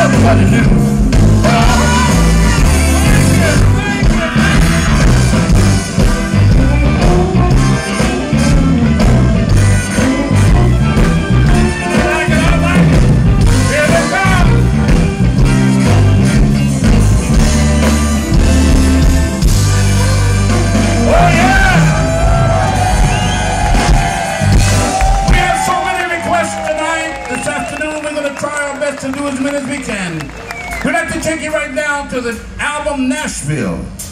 somebody new. To do as many as we can. We'd like to take you right down to the album Nashville.